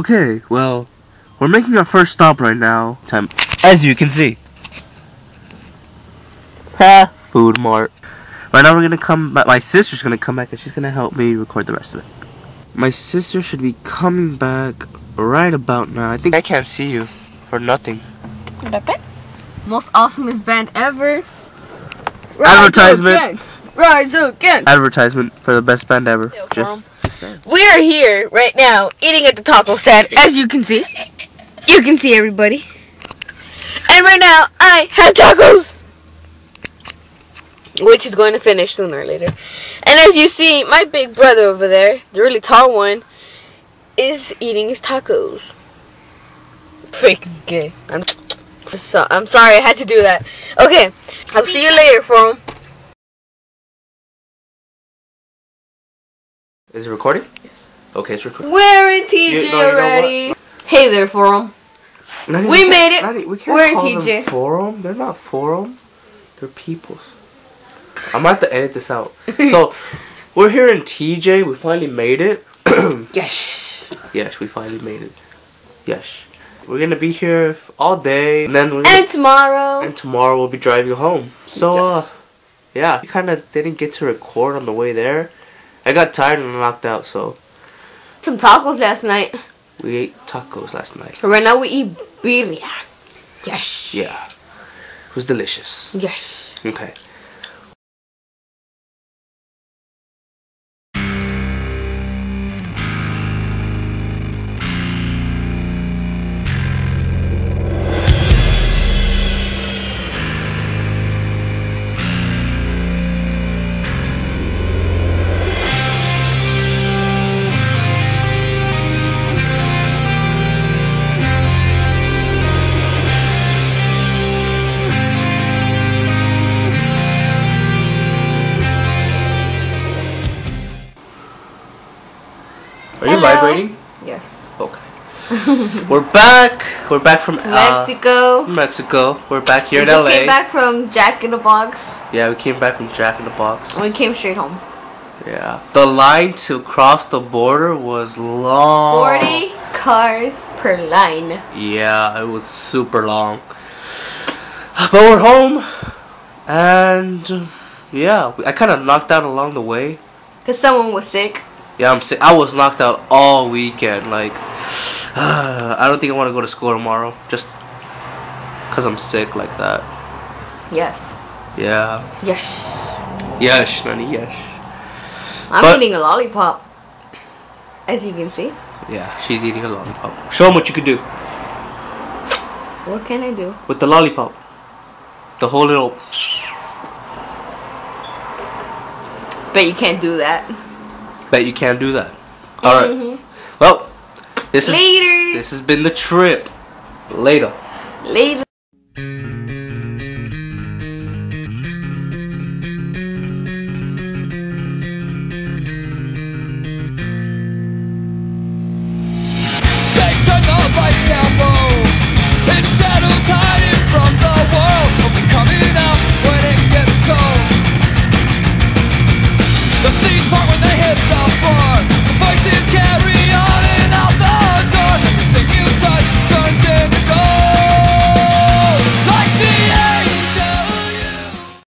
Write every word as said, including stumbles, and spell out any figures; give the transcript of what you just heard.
Okay, well, we're making our first stop right now. Time, as you can see. Ha! Food Mart. Right now we're gonna come back. My sister's gonna come back and she's gonna help me record the rest of it. My sister should be coming back right about now. I think I can't see you for nothing. Most awesomest band ever. Advertisement. Rise again. Advertisement for the best band ever. Just, just saying. We are here right now eating at the taco stand, as you can see. You can see everybody. And right now I have tacos, which is going to finish sooner or later. And as you see, my big brother over there, the really tall one, is eating his tacos. Freaking gay. I'm so I'm sorry I had to do that. Okay, I'll see you later, Forum. Is it recording? Yes. Okay, it's recording. We're in T J you, no, already. Hey there, Forum. Not we made it. Not, we can't We're call in T J. them Forum. They're not Forum. They're peoples. I'm about to edit this out. So, we're here in T J. We finally made it. Yes. Yes, we finally made it. Yes. We're gonna be here all day, and then we're gonna, and tomorrow. And tomorrow we'll be driving home. So, uh, yeah, we kind of didn't get to record on the way there. I got tired and knocked out, so. Some tacos last night. We ate tacos last night. Right now we eat birria. Yes. Yeah. It was delicious. Yes. Okay. Are you Hello. vibrating? Yes. Okay. We're back. We're back from uh, Mexico. Mexico. We're back here we in just L A. came back from Jack in the Box. Yeah, we came back from Jack in the Box. And we came straight home. Yeah. The line to cross the border was long. forty cars per line. Yeah, it was super long. But we're home. And uh, yeah, I kind of knocked out along the way. Because someone was sick. Yeah, I'm sick. I was knocked out all weekend. Like, uh, I don't think I want to go to school tomorrow. Just because I'm sick like that. Yes. Yeah. Yes. Yes, Nani, yes. I'm But, eating a lollipop. As you can see. Yeah, she's eating a lollipop. Show them what you could do. What can I do? With the lollipop. The whole little... Bet you can't do that. Bet you can't do that. Alright. Mm-hmm. Well, this is Later. this has been the trip. Later. Later.